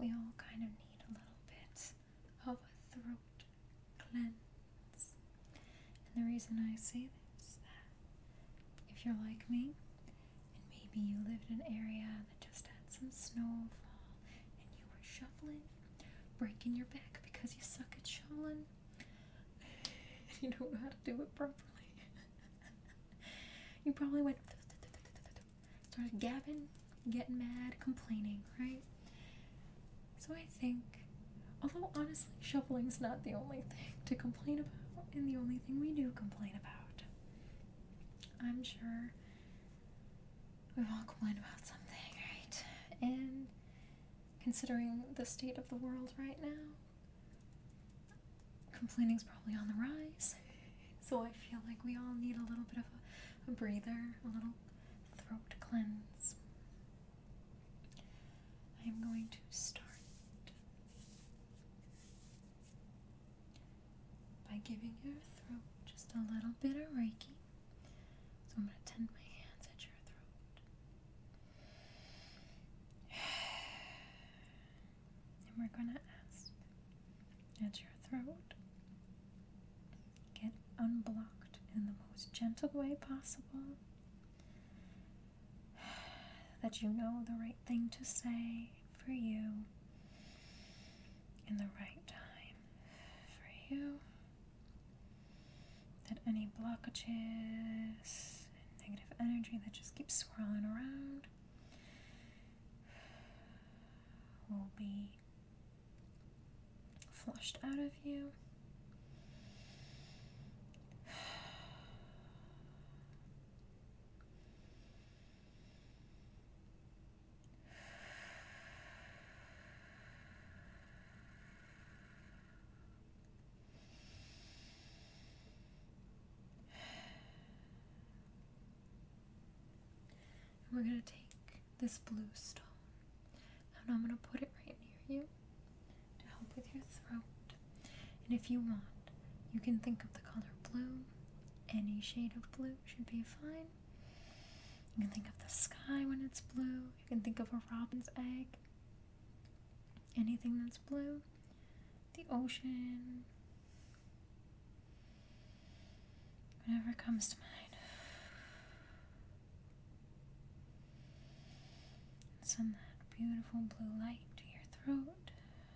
we all kind of need a little bit of a throat cleanse. And the reason I say this is that if you're like me, and maybe you lived in an area that just had some snowfall, and you were shuffling, breaking your back because you suck at shuffling, and you don't know how to do it properly. You probably went, started gabbing, getting mad, complaining, right? So I think, although honestly, shuffling's not the only thing to complain about, and the only thing we do complain about. I'm sure we've all complained about something, right? And considering the state of the world right now, complaining's probably on the rise. So I feel like we all need a little bit of a breather, a little throat cleanse. I am going to start by giving your throat just a little bit of Reiki. So I'm going to tend my hands at your throat. And we're going to ask that your throat get unblocked in the most gentle way possible. That you know the right thing to say for you in the right time for you. That any blockages and negative energy that just keeps swirling around will be flushed out of you. We're going to take this blue stone and I'm going to put it right near you to help with your throat. And if you want, you can think of the color blue. Any shade of blue should be fine. You can think of the sky when it's blue. You can think of a robin's egg. Anything that's blue. The ocean. Whatever comes to mind. Send that beautiful blue light to your throat.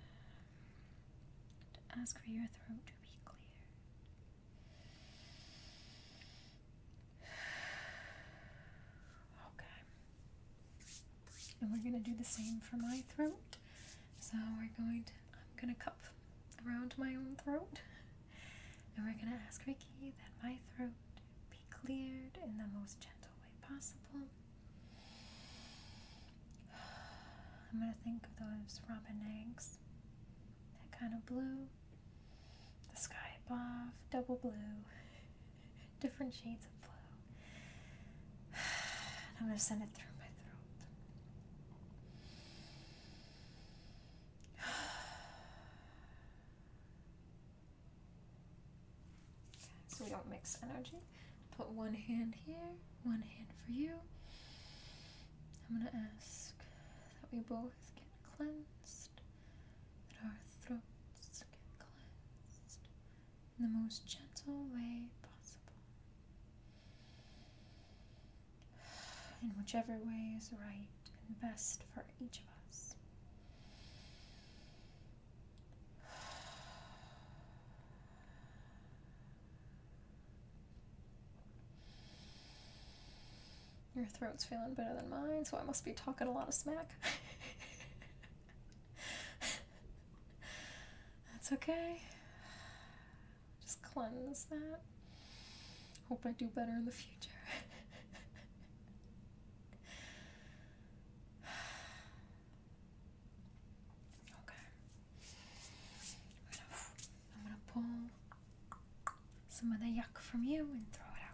To ask for your throat to be clear. Okay. And we're going to do the same for my throat. So I'm going to cup around my own throat. And we're going to ask Reiki that my throat be cleared in the most gentle way possible. I'm going to think of those robin eggs, that kind of blue, the sky above, double blue, different shades of blue. And I'm going to send it through my throat. Okay, so we don't mix energy. Put one hand here, one hand for you. I'm going to ask that we both get cleansed, that our throats get cleansed in the most gentle way possible, in whichever way is right and best for each of us. Your throat's feeling better than mine, so I must be talking a lot of smack. That's okay. Just cleanse that. Hope I do better in the future. Okay. I'm gonna pull some of the yuck from you and throw it out.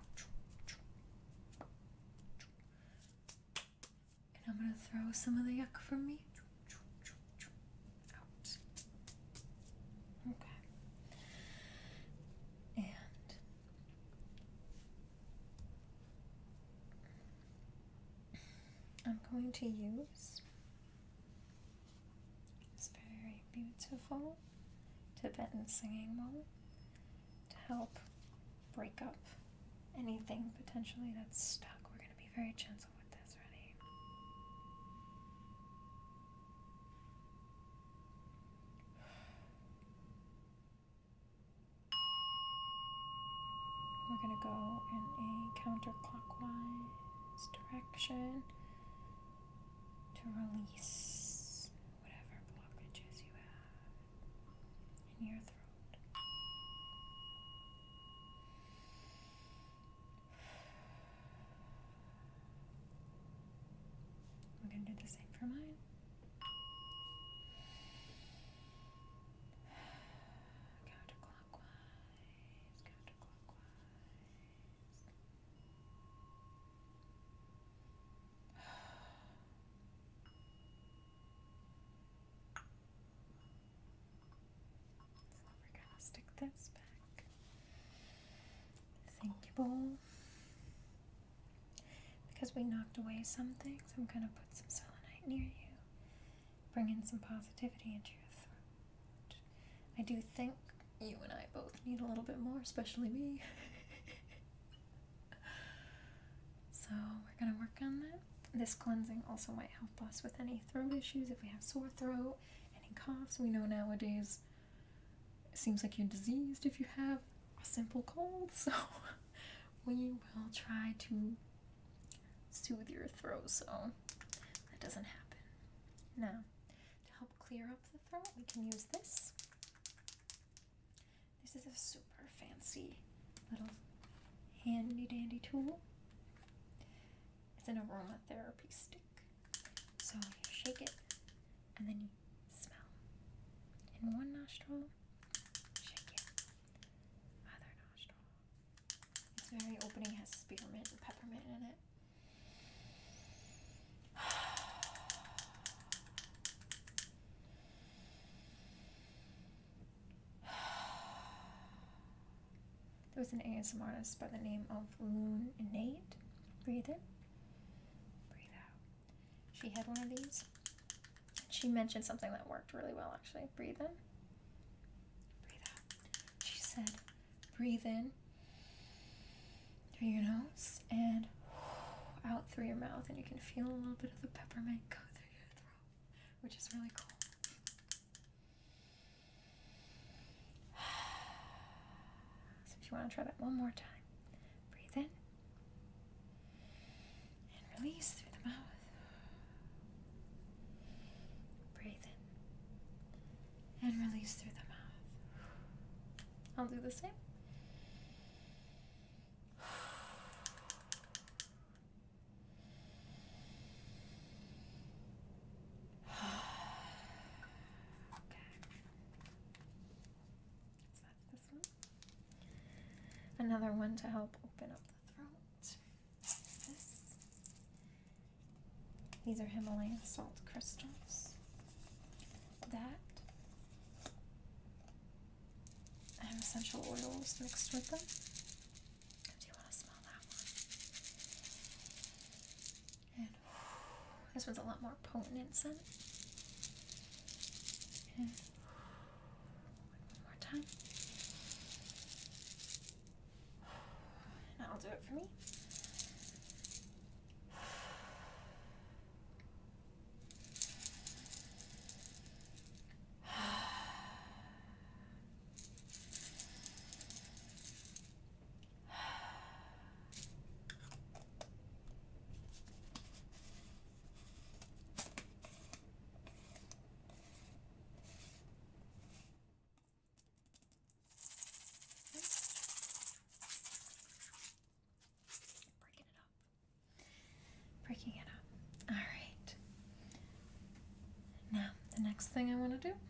I'm going to throw some of the yuck from me out. Okay. And I'm going to use this beautiful Tibetan singing bowl to help break up anything potentially that's stuck. We're going to be very gentle with this. Ready? We're going to go in a counterclockwise direction to release whatever blockages you have in your throat. I'm going to do the same for mine. Counterclockwise, counterclockwise. So we're going to stick this back. Thank you, bowl. Because we knocked away some things, I'm going to put some selenite near you, bring in some positivity into your throat. I do think you and I both need a little bit more, especially me. So we're going to work on that. This cleansing also might help us with any throat issues, if we have sore throat, any coughs. We know nowadays it seems like you're diseased if you have a simple cold, so we will try to soothe your throat so that doesn't happen. Now, to help clear up the throat, we can use this. This is a super fancy little handy dandy tool. It's an aromatherapy stick. So you shake it and then you smell. In one nostril, shake it. Other nostril. It's very opening, has spearmint and peppermint in it. There was an ASMR artist by the name of Innate. Breathe in, breathe out. She had one of these. She mentioned something that worked really well, actually. Breathe in, breathe out. She said, breathe in through your nose and out through your mouth, and you can feel a little bit of the peppermint go through your throat, which is really cool. You want to try that one more time. Breathe in and release through the mouth. Breathe in and release through the mouth. I'll do the same. Another one to help open up the throat. This. These are Himalayan salt crystals. That. I have essential oils mixed with them. Do you want to smell that one? And this one's a lot more potent in scent. And one more time. I'll do it for me. Breaking it up. All right. Now, the next thing I want to do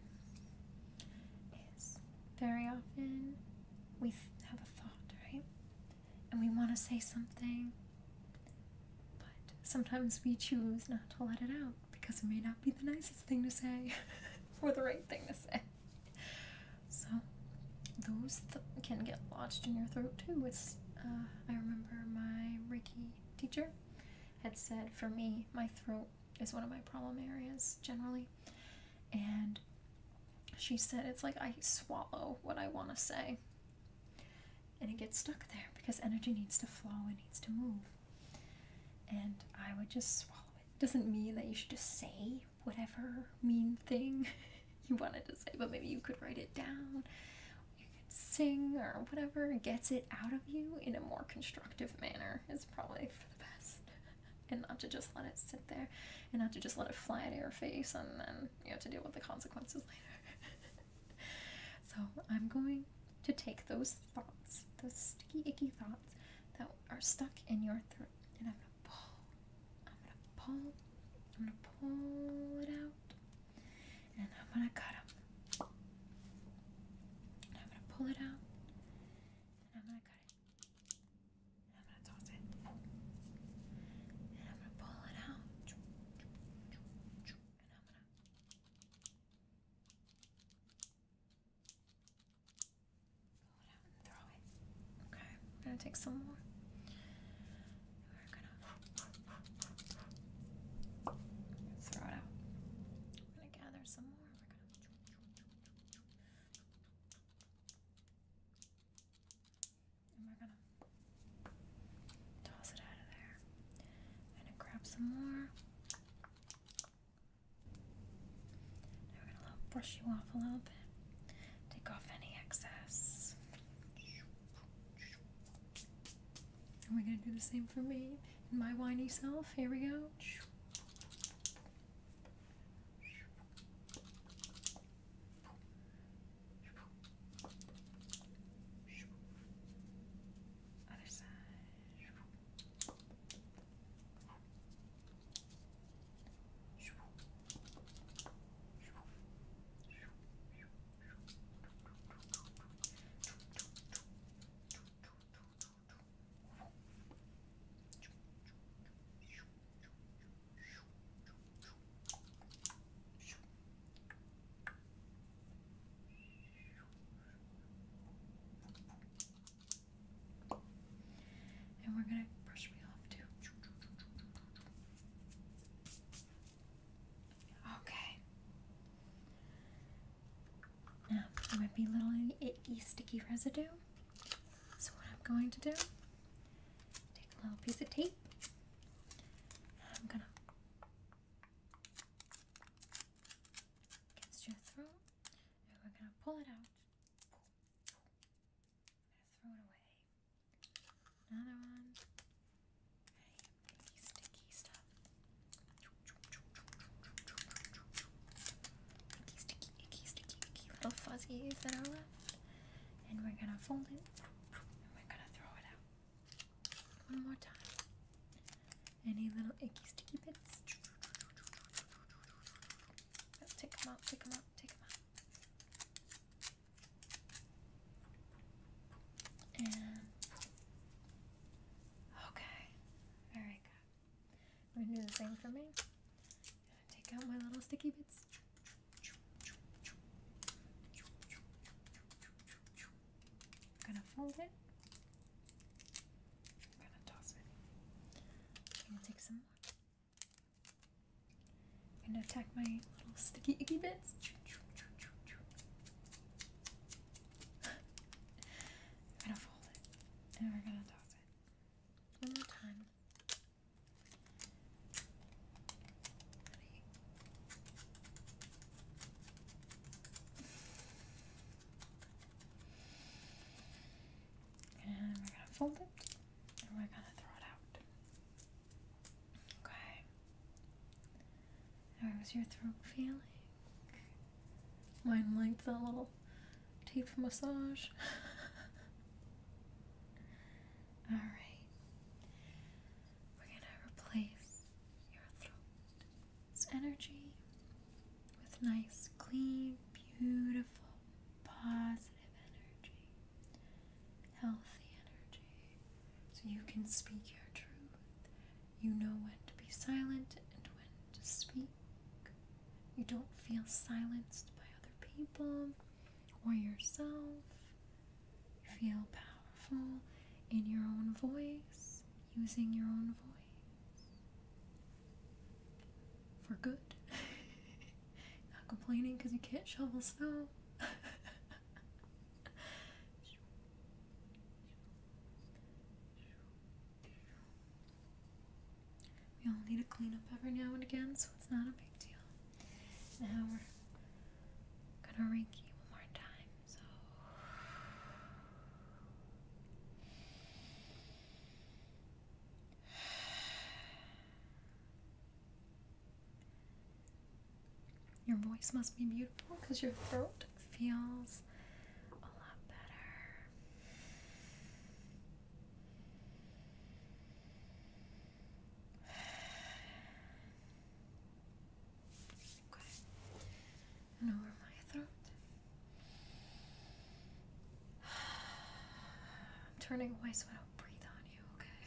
is very often we have a thought, right? And we want to say something, but sometimes we choose not to let it out because it may not be the nicest thing to say or the right thing to say. So those can get lodged in your throat too. It's I remember my Reiki teacher had said, for me, my throat is one of my problem areas generally, and she said it's like I swallow what I want to say. And it gets stuck there because energy needs to flow, it needs to move. And I would just swallow it. Doesn't mean that you should just say whatever mean thing you wanted to say, but maybe you could write it down. You could sing or whatever gets it out of you in a more constructive manner is probably for the best. And not to just let it sit there, and not to just let it fly out of your face and then you have to deal with the consequences later. So I'm going to take those thoughts, those sticky, icky thoughts that are stuck in your throat, and I'm gonna pull it out, and I'm gonna cut them. And I'm gonna pull it out, and I'm gonna cut it, and I'm gonna toss it, and I'm gonna pull it out, and I'm gonna pull it out and throw it. Okay, I'm gonna take some more. We're gonna throw it out. We're gonna gather some more. We're gonna toss it out of there. I'm gonna grab some more. Now we're gonna brush you off a little bit. Take off any excess. And we're gonna do the same for me and my whiny self. Here we go. Other side. And we're gonna brush me off too. Okay. Now, there might be a little icky, sticky residue. So what I'm going to do, take a little piece of tape. And I'm gonna against your throat, and we're gonna pull it out. I'm gonna throw it away. Another one. Icky, sticky stuff. Icky little fuzzies that are left. And we're gonna fold it. And we're gonna throw it out. One more time. Any little icky, sticky bits. Take them out, take them out, take them out. And okay, very good. I'm gonna do the same for me. I'm gonna take out my little sticky bits. I'm gonna fold it. I'm gonna toss it. I'm gonna take some more. I'm gonna attack my little sticky icky bits. I'm gonna fold it. And we're gonna toss it. One more time. And we're gonna fold it. And we're gonna throw it out. Okay. How was your throat feeling? Mine liked the little tape massage. Alright. We're gonna replace your throat's energy with nice, clean, beautiful, positive energy. Healthy energy. So you can speak your truth. You know when to be silent and when to speak. You don't feel silenced by other people or yourself. You feel powerful in your own voice, using your own voice for good. Not complaining because you can't shovel snow. We all need to clean up every now and again, so it's not a big deal. Now we're gonna Reiki one more time, so your voice must be beautiful because your throat feels a lot better. Okay. And over my throat. I'm turning away so I don't breathe on you, okay?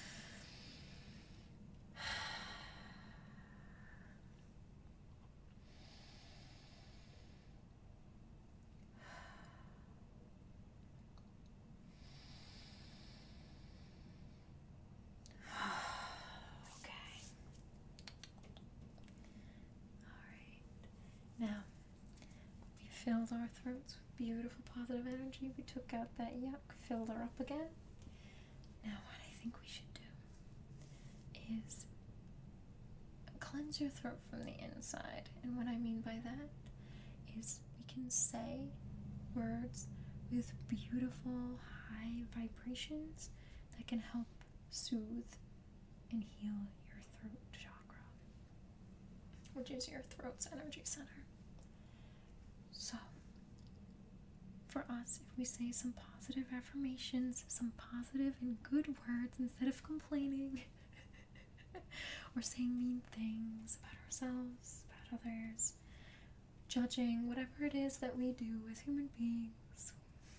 Now, we filled our throats with beautiful positive energy. We took out that yuck, filled her up again. Now, what I think we should do is cleanse your throat from the inside. And what I mean by that is we can say words with beautiful high vibrations that can help soothe and heal your throat chakra, which is your throat's energy center. So, for us, if we say some positive affirmations, some positive and good words instead of complaining or saying mean things about ourselves, about others, judging, whatever it is that we do as human beings,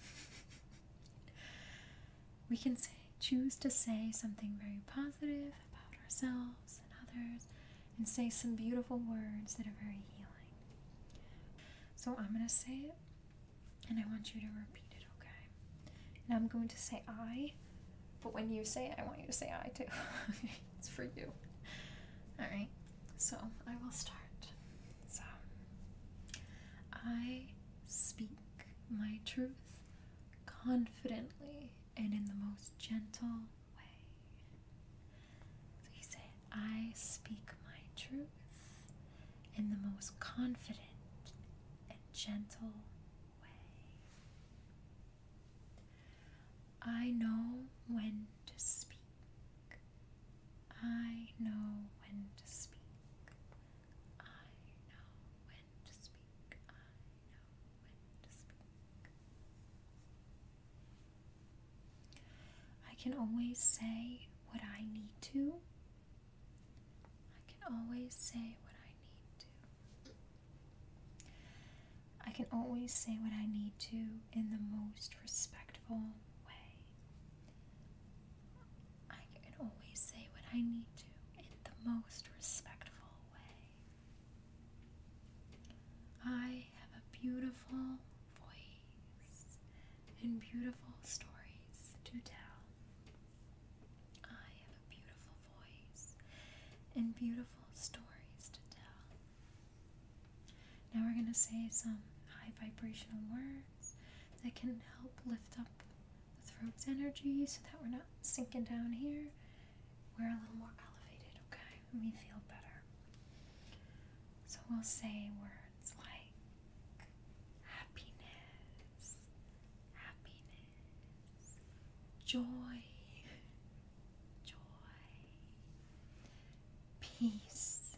we can choose to say something very positive about ourselves and others, and say some beautiful words that are very healing. So I'm going to say it, and I want you to repeat it, okay? And I'm going to say I, but when you say it, I want you to say I too. It's for you. Alright, so I will start. So, I speak my truth confidently and in the most gentle way. So you say, I speak my truth in the most confident and gentle way. I know when to speak. I know when to speak. I know when to speak. I know when to speak. I can always say what I need to. I can always say what I need to. I can always say what I need to in the most respectful way. I can always say what I need to in the most respectful way. I have a beautiful voice and beautiful stories to tell. I have a beautiful voice and beautiful stories to tell. Now we're going to say some high vibrational words that can help lift up the throat's energy so that we're not sinking down here. We're a little more elevated, okay? And we feel better. So we'll say words like happiness, happiness, joy, joy, peace,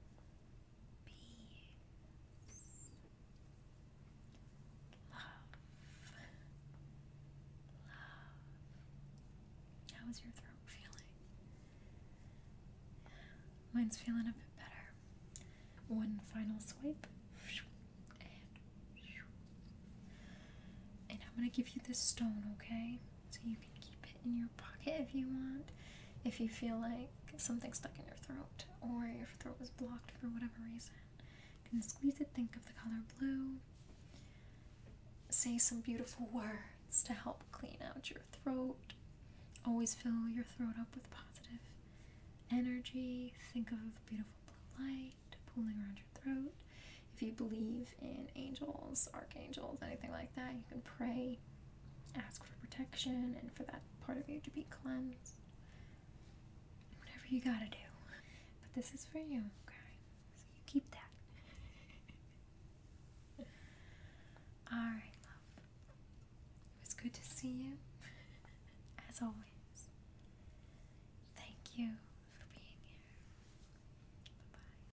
peace, love, love. How's your throat feeling? Mine's feeling a bit better. One final swipe. And I'm going to give you this stone, okay? So you can keep it in your pocket if you want. If you feel like something's stuck in your throat or your throat was blocked for whatever reason. You can squeeze it, think of the color blue. Say some beautiful words to help clean out your throat. Always fill your throat up with positive energy. Think of beautiful blue light pooling around your throat. If you believe in angels, archangels, anything like that, you can pray, ask for protection, and for that part of you to be cleansed. Whatever you gotta do. But this is for you, okay? So you keep that. Alright, love. It was good to see you, as always. Thank you